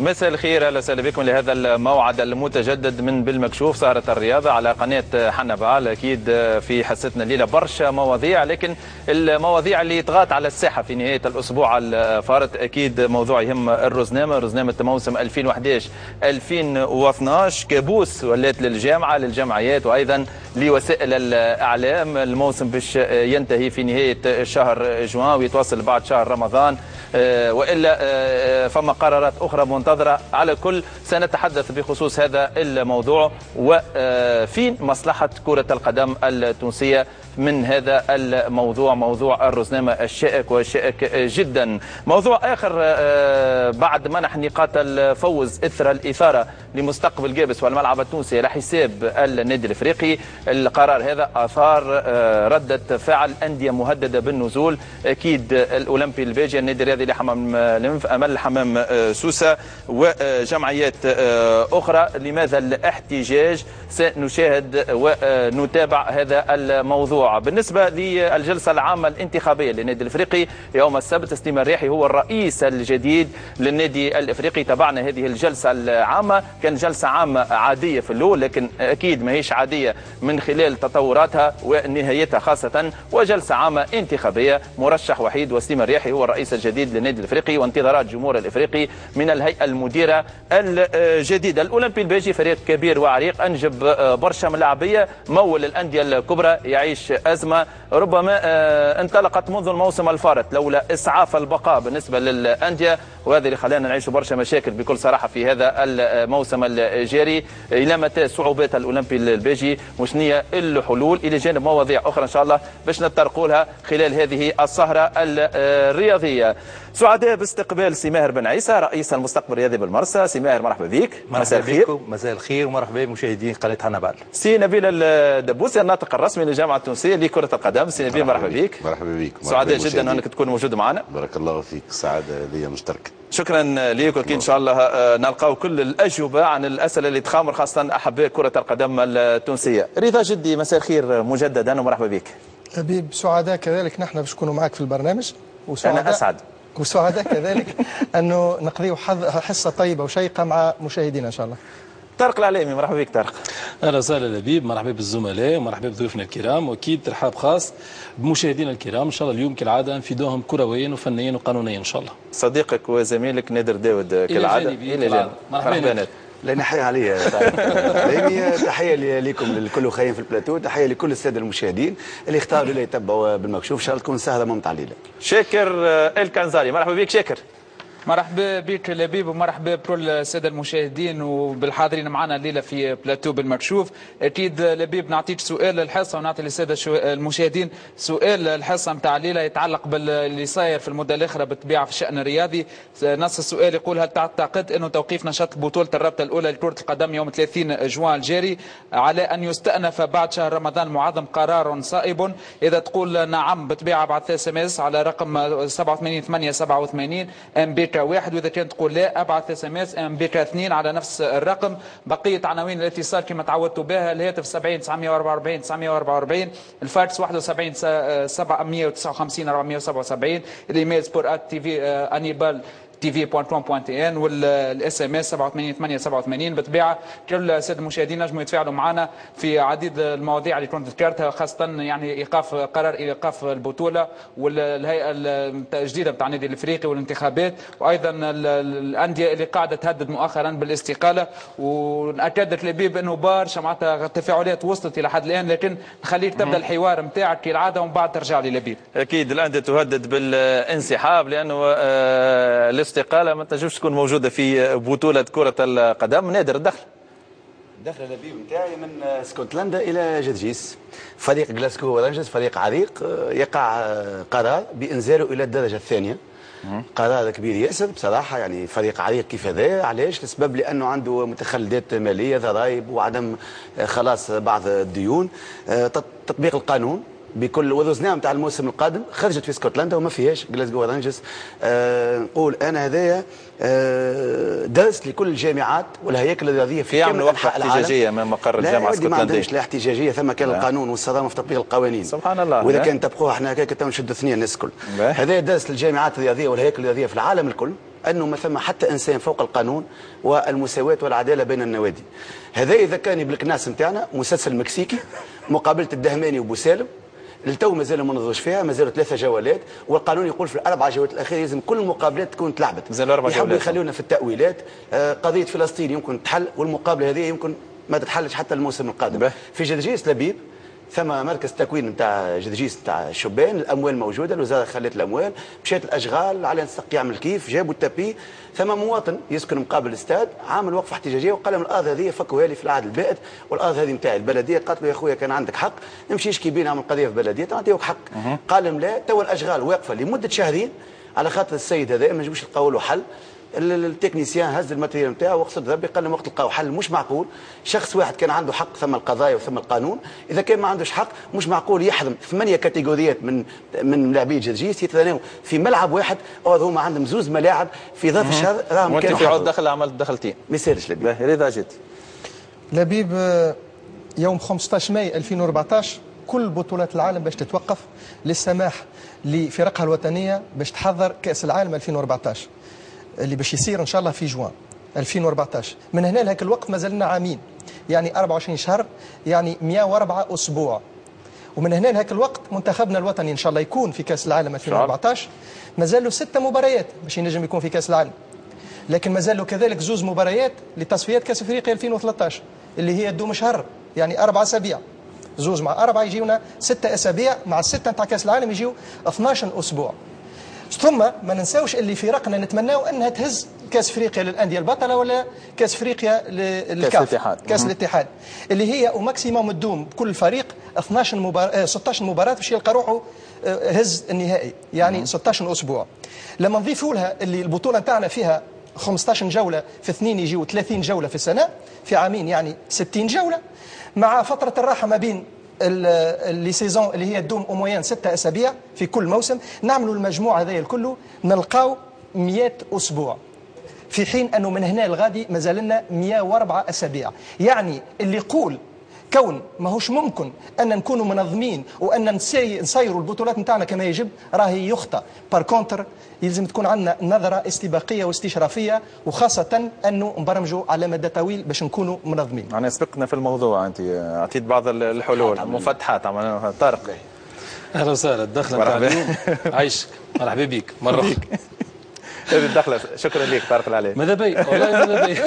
مساء الخير، اهلا وسهلا بكم لهذا الموعد المتجدد من بالمكشوف سهرة الرياضة على قناة حنبال. اكيد في حصتنا الليلة برشا مواضيع، لكن المواضيع اللي طغات على الساحة في نهاية الاسبوع الفارط اكيد موضوع يهم رزنامة موسم 2011-2012 كابوس ولات للجمعيات وايضا لوسائل الاعلام. الموسم باش ينتهي في نهاية شهر جوان ويتواصل بعد شهر رمضان، والا فما قرارات اخرى منتظره. على كل سنتحدث بخصوص هذا الموضوع وفين مصلحه كره القدم التونسيه من هذا الموضوع، موضوع الرزنامة الشائك والشائك جدا. موضوع آخر بعد منح نقاط الفوز إثر الإثارة لمستقبل جابس والملعب التونسي على حساب النادي الإفريقي. القرار هذا أثار ردة فعل أندية مهددة بالنزول، أكيد الأولمبي الباجي، النادي الرياضي لحمام الانف، أمل حمام سوسة وجمعيات أخرى. لماذا الاحتجاج؟ سنشاهد ونتابع هذا الموضوع. بالنسبة للجلسة العامة الانتخابية للنادي الافريقي يوم السبت، سليمان الرياحي هو الرئيس الجديد للنادي الافريقي. تابعنا هذه الجلسة العامة، كان جلسة عامة عادية في الأول، لكن أكيد ما هيش عادية من خلال تطوراتها ونهايتها خاصة، وجلسة عامة انتخابية مرشح وحيد، وسليمان الرياحي هو الرئيس الجديد للنادي الافريقي، وانتظارات جمهور الافريقي من الهيئة المديرة الجديدة. الأولمبي الباجي فريق كبير وعريق، أنجب برشا ملاعبية، مول الأندية الكبرى يعيش أزمة ربما انطلقت منذ الموسم الفارط لولا إسعاف البقاء بالنسبة للأندية، وهذا اللي خلانا نعيش برشا مشاكل بكل صراحة في هذا الموسم الجاري. إلى متى صعوبات الأولمبي الباجي؟ وشنية الحلول؟ إلى جانب مواضيع أخرى إن شاء الله باش نتطرقوا لها خلال هذه السهرة الرياضية. سعداء باستقبال سي ماهر بن عيسى رئيس المستقبل الرياضي بالمرسى. سي ماهر مرحبا بك. مساء الخير. مساء الخير ومرحبا بمشاهدين قناة حنبال. سي نبيل الدبوسي الناطق الرسمي للجامعة التونسية لكرة القدم. سي نبيل مرحبا بك. مرحبا بك. سعداء جدا انك تكون موجود معنا. بارك الله فيك، سعادة لي مشتركة. شكرا لك، واكيد ان شاء الله نلقاو كل الاجوبه عن الاسئله اللي تخامر خاصه احباء كره القدم التونسيه. رضا جدي مساء الخير مجددا ومرحبا بك. حبيب سعداء كذلك نحن باش نكونوا معك في البرنامج، انا اسعد وسعداء كذلك انه نقضيو حصه طيبه وشيقه مع مشاهدينا ان شاء الله. طارق العليمي مرحبا بك. طارق اهلا وسهلا لبيب، مرحبا بالزملاء ومرحبا بضيوفنا الكرام، واكيد ترحاب خاص بمشاهدينا الكرام. ان شاء الله اليوم كالعاده نفيدوهم كرويا وفنيا وقانونيا ان شاء الله. صديقك وزميلك نادر داود كالعاده الى جانب. مرحبا. لا نحيي عليه تحيه لكم للكل خاين في البلاتو، تحيه لكل الساده المشاهدين اللي اختاروا اللي يتبعوا بالمكشوف. ان شاء الله تكون سهله ممتعه الليله. شاكر الكنزاري مرحبا بك. شاكر مرحبا بك لبيب، ومرحبا بكل الساده المشاهدين وبالحاضرين معنا الليله في بلاتو بالمكشوف. اكيد لبيب نعطيك سؤال الحصه ونعطي للساده المشاهدين سؤال الحصه نتاع الليله يتعلق باللي صاير في المده الاخرى بالطبيعه في الشان الرياضي. نص السؤال يقول: هل تعتقد انه توقيف نشاط بطوله الرابطه الاولى لكره القدم يوم 30 جوان الجاري على ان يستأنف بعد شهر رمضان المعظم قرار صائب؟ اذا تقول نعم بالطبيعه ابعث اس ام اس على رقم 87887 ام بي 1، واذا كانت تقول لا ابعث اس ام اس ام بي 2 على نفس الرقم. بقيه عناوين الاتصال كما تعودتوا بها: الهاتف 70 944 944، الفاكس 71 759 477، الايميل sport@tv@anibal tv.com.tn، والاس ام اس 78887. بالطبيعه كل الساده المشاهدين نجموا يتفاعلوا معنا في عديد المواضيع اللي كنت ذكرتها، خاصه يعني ايقاف قرار ايقاف البطوله والهيئه الجديده بتاع النادي الافريقي والانتخابات، وايضا الانديه اللي قاعده تهدد مؤخرا بالاستقاله. ونأكدت لبيب انه برشا معناتها تفاعلات وصلت الى حد الان، لكن نخليك تبدا الحوار نتاعك كالعاده ومن بعد ترجع لي لبيب. اكيد الانديه تهدد بالانسحاب لانه الاستقاله ما تنجمش تكون موجوده في بطوله كره القدم. نادر الدخل اللبيب نتاعي من اسكتلندا الى جدجيس. فريق جلاسكو رانجرز فريق عريق يقع قرار بانزاله الى الدرجه الثانيه. قرار كبير ياسر بصراحه، يعني فريق عريق كيف هذا. علاش؟ لسبب لانه عنده متخلدات ماليه، ضرائب وعدم خلاص بعض الديون. تطبيق القانون بكل وزنها نتاع الموسم القادم خرجت في اسكتلندا وما فيهاش جلاسكو رانجرز. نقول انا هذايا درس لكل الجامعات والهياكل الرياضيه في كامل وقفه احتجاجيه من مقر الجامعه الاسكتلنديه. ما عندهمش لا احتجاجيه، ثم كان القانون والصرامه في تطبيق القوانين. سبحان الله. واذا كان طبقوها احنا هكاك تو نشدوا ثنيه الناس الكل. هذا درس للجامعات الرياضيه والهياكل الرياضيه في العالم الكل انه ما ثم حتى انسان فوق القانون، والمساواه والعداله بين النوادي. هذا اذا كان بالكناس نتاعنا مسلسل مكسيكي مقابله الدهماني وبوسالم، التو مازالوا ما نضوش فيها، مازالوا 3 جولات، والقانون يقول في ال4 جولات الاخيره لازم كل المقابلات تكون تلعبت. مازالوا 4 جولات. يحبوا يخلونا في التاويلات. قضيه فلسطين يمكن تحل، والمقابله هذه يمكن ما تتحلش حتى الموسم القادم. في جدجيس لبيب ثم مركز تكوين نتاع جدجيس نتاع الشبان، الاموال موجوده، الوزاره خلت الاموال، مشات الاشغال على نسق يعمل كيف، جابوا التابي. ثم مواطن يسكن مقابل الاستاد عامل وقفه احتجاجيه وقال لهم الارض هذه فكوها لي في العهد البائد، والارض هذه نتاعي. البلديه قالت له يا خويا كان عندك حق امشي اشكي بينا اعمل قضيه في بلديه نعطيوك حق. قال لهم لا، تو الاشغال واقفه لمده شهرين على خاطر السيد هذا ما جابوش لقاو له حل. التكنيسيان هز الماتيريال نتاعه وقصد ربي قال لهم وقت لقاو حل. مش معقول شخص واحد كان عنده حق ثم القضايا وثم القانون، اذا كان ما عندوش حق مش معقول يحضم 8 كاتيجوريات من لاعبي جرجيس يتناووا في ملعب واحد، او هما عندهم زوز ملاعب في ظرف شهر راهم وانت كانوا في عود دخل عملت دخلتين ما يسالش لبيب. رضا جدي. لبيب يوم 15 ماي 2014 كل بطولات العالم باش تتوقف للسماح لفرقها الوطنيه باش تحضر كاس العالم 2014 اللي باش يصير ان شاء الله في جوان 2014. من هنا لهك الوقت ما زلنا عامين، يعني 24 شهر، يعني 104 اسبوع. ومن هنا لهك الوقت منتخبنا الوطني ان شاء الله يكون في كاس العالم 2014. ما زالوا 6 مباريات باش ينجم يكون في كاس العالم، لكن ما زالوا كذلك 2 مباريات لتصفيات كاس افريقيا 2013 اللي هي تدوم شهر، يعني 4 اسابيع. 2 مع 4 يجيونا 6 اسابيع، مع ال6 نتاع كاس العالم يجيو 12 اسبوع. ثم ما ننساوش اللي فرقنا نتمناو انها تهز كاس افريقيا للانديه البطله ولا كاس افريقيا للكاف، كاس الاتحاد اللي هي وماكسيموم تدوم كل فريق 16 مباراه باش يلقى روحه هز النهائي، يعني 16 اسبوع. لما نضيفوا لها اللي البطوله نتاعنا فيها 15 جوله في 2 يجيو 30 جوله في السنه، في عامين يعني 60 جوله، مع فتره الراحه ما بين اللي سيزون اللي هي تدوم اومويان 6 اسابيع في كل موسم، نعملوا المجموع هذايا الكل نلقاو 100 اسبوع، في حين انه من هنا لغادي ما زالنا 104 اسابيع. يعني اللي يقول كون ماهوش ممكن ان نكونوا منظمين وان نسيروا البطولات نتاعنا كما يجب راهي يخطئ. بار كونتر يلزم تكون عندنا نظره استباقيه واستشرافيه، وخاصه انه نبرمجوا على مدى طويل باش نكونوا منظمين. يعني سبقنا في الموضوع، انت اعطيت بعض الحلول مفتحات عملناها. طارق اهلا وسهلا. الدخله نتاع اليوم عايشك، مرحبا بك مره اخرى. هذه الدخله شكرا لك طارق العلي. ماذا بي والله ماذا بي.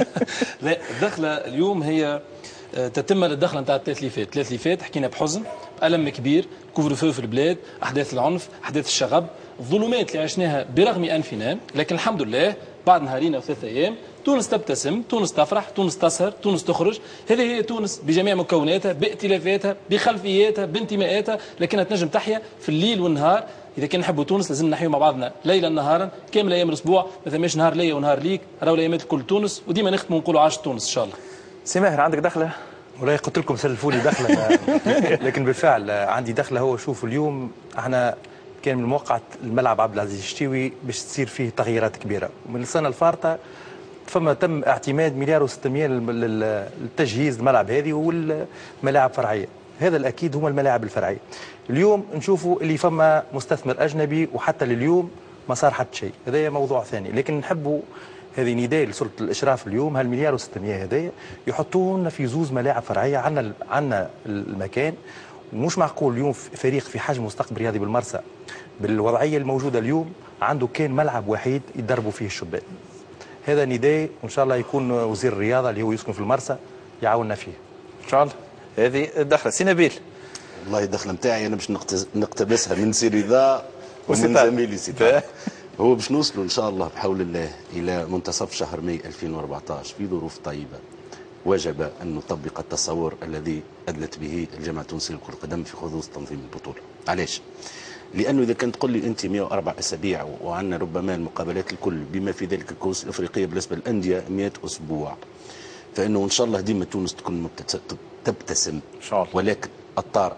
لا الدخله اليوم هي تتم الدخله نتاع الثلاث اللي فات حكينا بحزن، ألم كبير، كوفر فو في البلاد، احداث العنف، احداث الشغب، الظلمات اللي عشناها برغم انفنا، لكن الحمد لله بعد نهارين و3 ايام تونس تبتسم، تونس تفرح، تونس تسهر، تونس تخرج. هذه هي تونس بجميع مكوناتها، باختلافاتها، بخلفياتها، بانتماءاتها، لكنها تنجم تحيا في الليل والنهار. اذا كان نحبوا تونس لازم نحيوا مع بعضنا ليلا نهارا كامل ايام الاسبوع، ما ثماش نهار ليا ونهار ليك، راهو الايامات الكل تونس، وديما نختموا ونقولوا عاش تونس ان شاء الله. سي ماهر عندك دخله؟ والله قلت لكم سلفوا لي دخله لكن بالفعل عندي دخله. هو شوفوا اليوم احنا كان من موقع الملعب عبد العزيز الشتيوي باش تصير فيه تغييرات كبيره، ومن السنه الفارطه فما تم اعتماد 1.6 مليار للتجهيز الملعب هذه والملاعب فرعيه. هذا الاكيد هما الملاعب الفرعيه. اليوم نشوفوا اللي فما مستثمر اجنبي وحتى لليوم ما صار حتى شيء، هذا موضوع ثاني. لكن نحبوا هذه نداء لسلطه الاشراف اليوم، هالمليار و600 هذايا يحطونا في 2 ملاعب فرعيه. عندنا المكان، ومش معقول اليوم فريق في حجم مستقبل رياضي بالمرسى بالوضعيه الموجوده اليوم عنده كان ملعب وحيد يدربوا فيه الشباب. هذا نداء وان شاء الله يكون وزير الرياضه اللي هو يسكن في المرسى يعاوننا فيه ان شاء الله. هذه الدخله. سي نبيل. والله الدخله نتاعي انا باش نقتبسها من سي رضا ومن زميلي سي. هو باش نوصلوا ان شاء الله بحول الله الى منتصف شهر ماي 2014 في ظروف طيبه. وجب ان نطبق التصور الذي ادلت به الجامعه التونسيه لكره القدم في خصوص تنظيم البطوله. علاش؟ لانه اذا كنت تقول لي انت 104 اسابيع وعندنا ربما المقابلات الكل بما في ذلك الكؤوس الافريقيه بالنسبه للانديه 100 اسبوع، فانه ان شاء الله ديما تونس تكون تبتسم ان شاء الله. ولكن الطارئ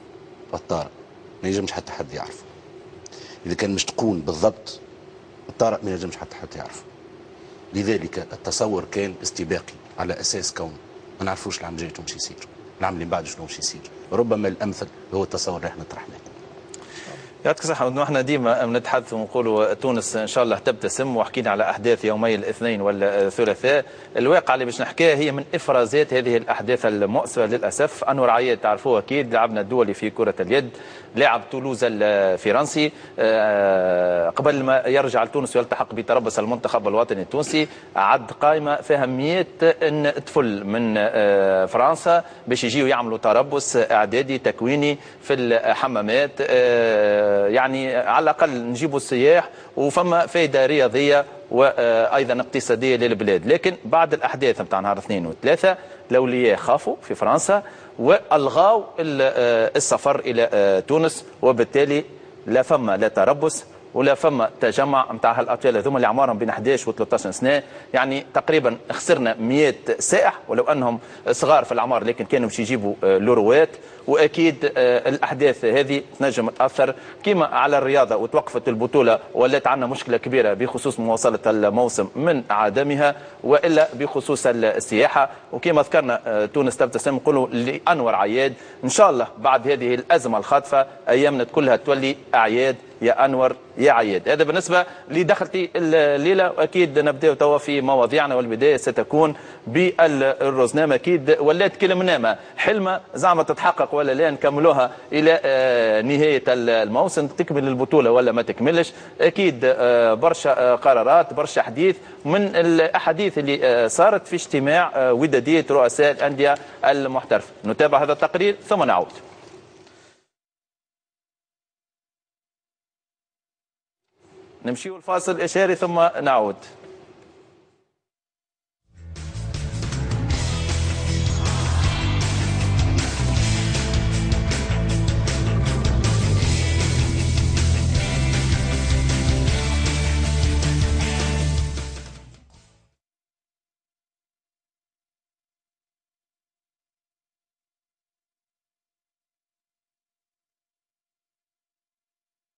ما ينجمش حتى حد يعرفه. اذا كان مش تكون بالضبط الطارئ ما ينجمش حتى حد يعرفه. لذلك التصور كان استباقي على اساس كون ما نعرفوش العام الجاي شنو باش يصير، العام اللي بعده شنو باش يصير. ربما الامثل هو التصور اللي احنا طرحناه. يعطيك الصحة. نحن ديما نتحدث ونقولوا تونس إن شاء الله تبتسم، وحكينا على أحداث يومي الاثنين والثلاثاء. الواقع اللي باش نحكيه هي من إفرازات هذه الأحداث المؤسفة للأسف. أنور عياد تعرفوه أكيد، لاعبنا الدولي في كرة اليد، لاعب تولوز الفرنسي، قبل ما يرجع لتونس ويلتحق بتربص المنتخب الوطني التونسي، عد قائمة فيها 100 طفل من فرنسا باش يجيوا يعملوا تربص إعدادي تكويني في الحمامات. يعني على الأقل نجيبوا السياح وفما فائدة رياضية وأيضا اقتصادية للبلاد. لكن بعد الأحداث نتاع نهار 2 و3 الأولياء خافوا في فرنسا والغاو السفر الى تونس، وبالتالي لا فما لا تربص ولا فما تجمع نتاع هالاطفال هذوما اللي اعمارهم بين 11 و 13 سنه. يعني تقريبا خسرنا 100 سائح ولو انهم صغار في الاعمار، لكن كانوا باش يجيبوا لوروات. واكيد الاحداث هذه تنجم تاثر كما على الرياضه، وتوقفت البطوله ولات عندنا مشكله كبيره بخصوص مواصله الموسم من عدمها، والا بخصوص السياحه. وكما ذكرنا تونس تبتسم، نقولوا لانور عياد ان شاء الله بعد هذه الازمه الخاطفه ايامنا كلها تولي اعياد يا انور يا عياد. هذا بالنسبه لدخلتي الليله، واكيد نبداو توا في مواضيعنا، والبدايه ستكون بالرزنامه. اكيد ولات كلمنامه حلمه زعما تتحقق ولا لا، نكملوها الى نهايه الموسم، تكمل البطوله ولا ما تكملش. اكيد برشا قرارات، برشا حديث من الاحاديث اللي صارت في اجتماع وداديه رؤساء الانديه المحترفه. نتابع هذا التقرير ثم نعود. نمشيو الفاصل إشاري ثم نعود.